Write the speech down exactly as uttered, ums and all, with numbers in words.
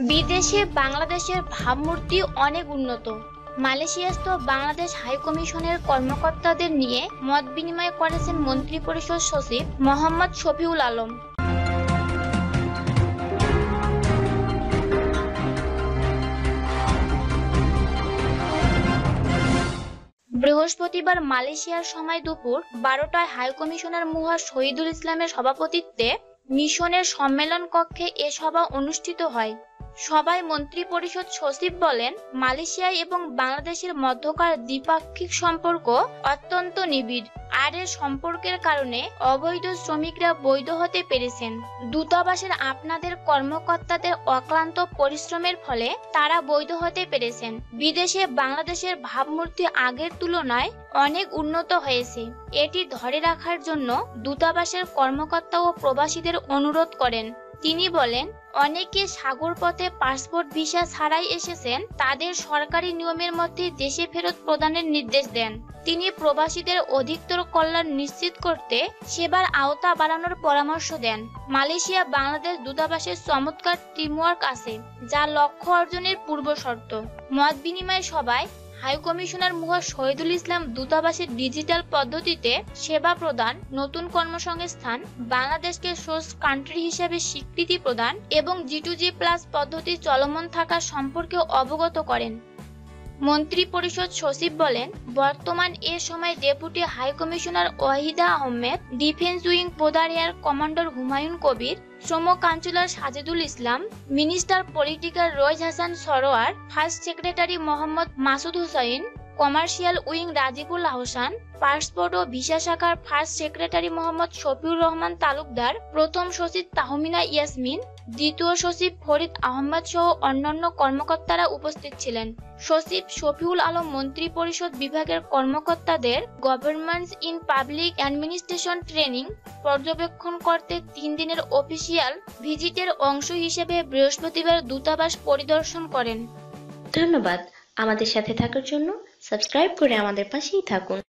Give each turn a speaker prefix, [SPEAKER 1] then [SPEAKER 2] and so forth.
[SPEAKER 1] বিদেশে বাংলাদেশের ভাবমূর্তি অনেক উন্নত। মালয়েশিয়াস্থ বাংলাদেশ হাইকমিশনের কর্মকর্তাদের নিয়ে মত বিনিময় করেছেন মন্ত্রিপরিষদ সচিব মোহাম্মদ শফিউল আলম। বৃহস্পতিবার মালয়েশিয়ার সময় দুপুর বারোটায় হাইকমিশনার মুহা শহীদুল ইসলামের সভাপতিত্বে মিশনের সম্মেলন কক্ষে এ সভা অনুষ্ঠিত হয়। সভায় মন্ত্রিপরিষদ সচিব বলেন, মালয়েশিয়া এবং বাংলাদেশের মধ্যকার দ্বিপাক্ষিক সম্পর্ক অত্যন্ত নিবিড়, আর এর সম্পর্কের কারণে অবৈধ শ্রমিকরা বৈধ হতে পেরেছেন। দূতাবাসের আপনাদের কর্মকর্তাদের অক্লান্ত পরিশ্রমের ফলে তারা বৈধ হতে পেরেছেন। বিদেশে বাংলাদেশের ভাবমূর্তি আগের তুলনায় অনেক উন্নত হয়েছে। এটি ধরে রাখার জন্য দূতাবাসের কর্মকর্তা ও প্রবাসীদের অনুরোধ করেন। তিনি বলেন, অনেকে সাগর পথে পাসপোর্ট ভিসা ছাড়াই এসেছেন, তাদের সরকারি নিয়মের মধ্যে দেশে ফেরত প্রদানের নির্দেশ দেন। তিনি প্রবাসীদের অধিকতর কল্যাণ নিশ্চিত করতে সেবার আওতা বাড়ানোর পরামর্শ দেন। মালয়েশিয়া বাংলাদেশ দূতাবাসের চমৎকার টিমওয়ার্ক আছে, যা লক্ষ্য অর্জনের পূর্বশর্ত। মত বিনিময় সভায় হাইকমিশনার মুহা শহীদুল ইসলাম দূতাবাসের ডিজিটাল পদ্ধতিতে সেবা প্রদান, নতুন কর্মসংস্থান, বাংলাদেশকে সোর্স কান্ট্রি হিসেবে স্বীকৃতি প্রদান এবং জি টু জি প্লাস পদ্ধতি চলমান থাকা সম্পর্কে অবগত করেন। মন্ত্রিপরিষদ সচিব বলেন, বর্তমান এ সময় deputy high commissioner Wahida Ahmed, defence wing পোদার এয়ার কমান্ডার হুমায়ুন কবির, শ্রম councillor Sajedul Islam, minister political রয়েজ Hasan Sarwar, first secretary Mohammad Masud Hussain, commercial wing Rajibul Ahsan, passport ও ভিসা শাখার ফার্স্ট সেক্রেটারি মোহাম্মদ শফিউর রহমান তালুকদার, প্রথম সচিব তাহমিনা ইয়াসমিন, দ্বিতীয় সচিব ফরিদ আহমদ সহ অন্যান্য কর্মকর্তারা উপস্থিত ছিলেন। সচিব শফিউল আলম মন্ত্রিপরিষদ বিভাগের কর্মকর্তাদের governments in public administration training পর্যবেক্ষণ করতে তিন দিনের অফিসিয়াল ভিজিটের অংশ হিসেবে বৃহস্পতিবার দূতাবাস পরিদর্শন করেন।
[SPEAKER 2] ধন্যবাদ আমাদের সাথে থাকার জন্য। সাবস্ক্রাইব করে আমাদের পাশেই থাকুন।